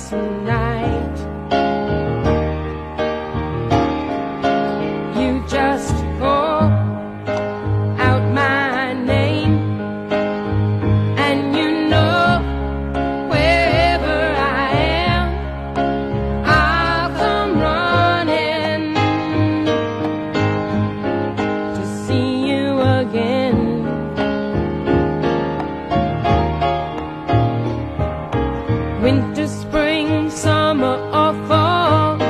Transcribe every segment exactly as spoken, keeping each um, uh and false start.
this night. You just call out my name, and you know wherever I am, I'll come running to see you again. Winter, spring, summer, or fall,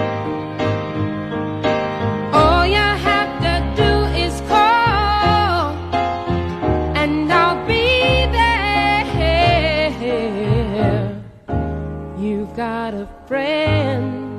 all you have to do is call, and I'll be there. You've got a friend.